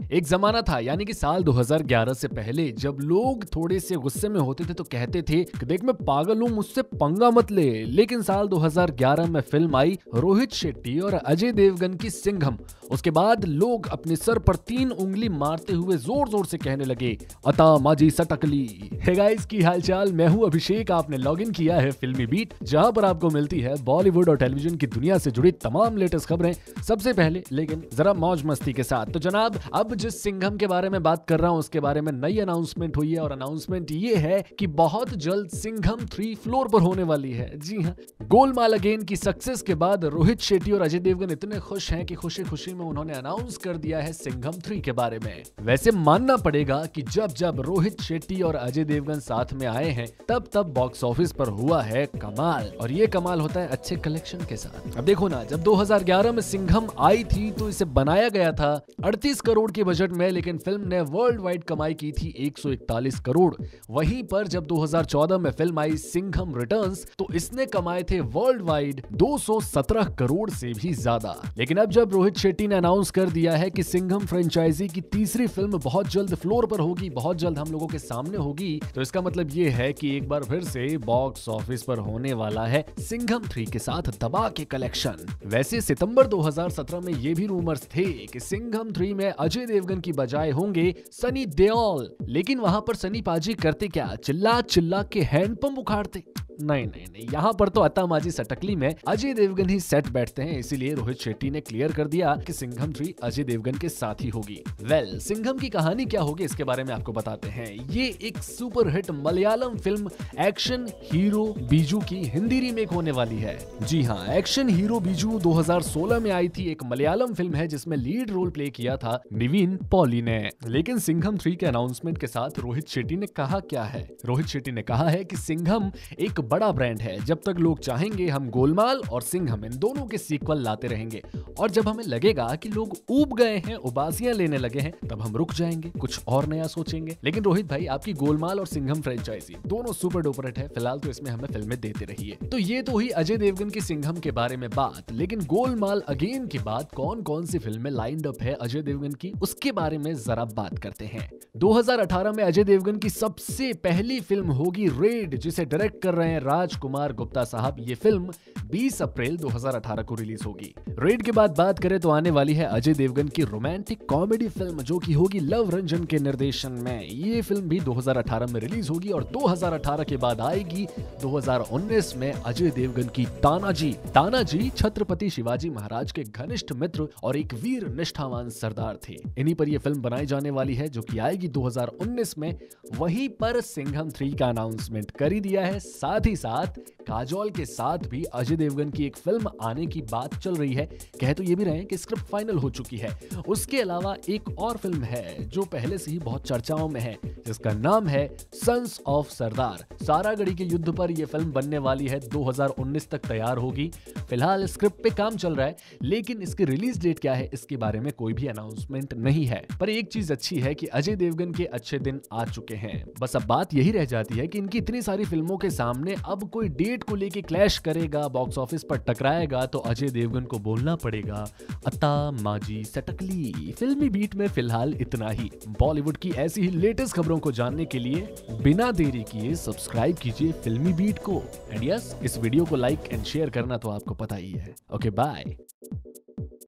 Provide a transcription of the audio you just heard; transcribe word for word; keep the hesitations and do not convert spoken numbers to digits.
एक जमाना था यानी कि साल दो हज़ार ग्यारह से पहले जब लोग थोड़े से गुस्से में होते थे तो कहते थे कि देख मैं पागल हूँ, मुझसे पंगा मत ले। लेकिन साल दो हज़ार ग्यारह में फिल्म आई रोहित शेट्टी और अजय देवगन की सिंघम। उसके बाद लोग अपने सर पर तीन उंगली मारते हुए जोर जोर से कहने लगे अता माजी सटकली। हे गाइस, की हालचाल, मैं हूँ अभिषेक। आपने लॉग इन किया है फिल्मी बीट, जहां पर आपको मिलती है बॉलीवुड और टेलीविजन की दुनिया से जुड़ी तमाम लेटेस्ट खबरें सबसे पहले, लेकिन जरा मौज मस्ती के साथ। तो जनाब, अब जिस सिंघम के बारे में बात कर रहा हूं उसके बारे में नई अनाउंसमेंट हुई है और अनाउंसमेंट ये है कि बहुत जल्द सिंघम थ्री फ्लोर पर होने वाली है। जी हाँ, गोलमाल अगेन की सक्सेस के बाद रोहित शेट्टी और अजय देवगन इतने खुश हैं कि खुशी खुशी में उन्होंने अनाउंस कर दिया है सिंघम थ्री के बारे में। वैसे मानना पड़ेगा कि जब जब रोहित शेट्टी और अजय देवगन साथ में आए हैं तब तब बॉक्स ऑफिस पर हुआ है कमाल, और ये कमाल होता है अच्छे कलेक्शन के साथ। अब देखो ना, जब दो हज़ार ग्यारह में सिंघम आई थी तो इसे बनाया गया था अड़तीस करोड़ के बजट में, लेकिन फिल्म ने वर्ल्ड वाइड कमाई की थी एक सौ इकतालीस करोड़। वहीं पर जब दो हज़ार चौदह में फिल्म आई सिंघम रिटर्न्स तो इसने कमाए थे वर्ल्ड वाइड दो सौ सत्रह करोड़ से भी ज्यादा। लेकिन अब जब रोहित शेट्टी ने अनाउंस कर दिया है कि सिंघम फ्रेंचाइजी की तीसरी फिल्म बहुत जल्द फ्लोर पर होगी, बहुत जल्द हम लोगों के सामने होगी, तो इसका मतलब ये है कि एक बार फिर से बॉक्स ऑफिस पर होने वाला है सिंघम थ्री के साथ दबा के कलेक्शन। वैसे सितंबर दो हज़ार सत्रह में ये भी रूमर्स थे कि सिंघम थ्री में अजय देवगन की बजाय होंगे सनी देओल, लेकिन वहां पर सनी पाजी करते क्या, चिल्ला चिल्ला के हैंडपंप उखाड़ते। नहीं नहीं नहीं, यहाँ पर तो अता माजी सटकली में अजय देवगन ही सेट बैठते हैं, इसीलिए रोहित शेट्टी ने क्लियर कर दिया कि सिंघम थ्री अजय देवगन के साथ ही होगी। वेल well, सिंघम की कहानी क्या होगी इसके बारे में आपको बताते हैं। ये एक super hit Malayalam film action hero Biju की हिंदी रीमेक होने वाली है। जी हाँ, एक्शन हीरो बीजू दो हज़ार सोलह में आई थी, एक मलयालम फिल्म है जिसमें लीड रोल प्ले किया था निविन पॉली ने। लेकिन सिंघम थ्री के अनाउंसमेंट के साथ रोहित शेट्टी ने कहा क्या है, रोहित शेट्टी ने कहा है कि सिंघम एक बड़ा ब्रांड है, जब तक लोग चाहेंगे हम गोलमाल और सिंघम इन दोनों के सीक्वल लाते रहेंगे, और जब हमें लगेगा कि लोग ऊब गए हैं, उबासियां लेने लगे हैं, तब हम रुक जाएंगे, कुछ और नया सोचेंगे। लेकिन रोहित भाई, आपकी गोलमाल और सिंघम फ्रेंचाइजी दोनों सुपर डुपर हिट है, फिलहाल तो इसमें हमें फिल्में देते रहिए। तो ये तो हुई अजय देवगन की सिंघम के बारे में बात, लेकिन गोलमाल अगेन के बाद कौन कौन सी फिल्में लाइंड अप है अजय देवगन की, उसके बारे में जरा बात करते हैं। दो हज़ार अठारह में अजय देवगन की सबसे पहली फिल्म होगी रेड, जिसे डायरेक्ट कर रहे हैं राजकुमार गुप्ता साहब। ये फिल्म बीस अप्रैल दो हज़ार अठारह को रिलीज होगी। रेड के बाद बात करें तो आने वाली है अजय देवगन की रोमांटिक कॉमेडी फिल्म जो की होगी लव रंजन के निर्देशन में। ये फिल्म भी दो हज़ार अठारह में रिलीज होगी और दो हज़ार अठारह के बाद आएगी दो हज़ार उन्नीस में अजय देवगन की तानाजी। तानाजी छत्रपति शिवाजी महाराज के घनिष्ठ मित्र और एक वीर निष्ठावान सरदार थे। इन्हीं पर यह फिल्म बनाई जाने वाली है जो कि आएगी दो हज़ार उन्नीस में। वहीं पर सिंघम थ्री का अनाउंसमेंट कर ही दिया है। साथ ही साथ काजोल के साथ भी अजय देवगन की एक फिल्म आने की बात चल रही है। कह तो ये भी रहे हैं कि स्क्रिप्ट फाइनल हो चुकी है। उसके अलावा एक और फिल्म है जो पहले से ही बहुत चर्चाओं में है, जिसका नाम है सन्स ऑफ सरदार। सारागढ़ी के युद्ध पर यह फिल्म बनने वाली है, दो हज़ार उन्नीस तक तैयार होगी। फिलहाल स्क्रिप्ट पे काम चल रहा है, लेकिन इसकी रिलीज डेट क्या है इसके बारे में कोई भी अनाउंसमेंट नहीं है। पर एक चीज अच्छी है कि अजय देवगन के अच्छे दिन आ चुके हैं। बस अब बात यही रह जाती है कि इनकी इतनी सारी फिल्मों के सामने अब कोई डेट को लेके क्लैश करेगा, बॉक्स ऑफिस पर टकराएगा, तो अजय देवगन को बोलना पड़ेगा अता माजी सटकली। फिल्मी बीट में फिलहाल इतना ही। बॉलीवुड की ऐसी ही लेटेस्ट खबरों को जानने के लिए बिना देरी किए सब्सक्राइब कीजिए फिल्मी बीट को। एंड यस, इस वीडियो को लाइक एंड शेयर करना तो आपको पता ही है। Okay bye.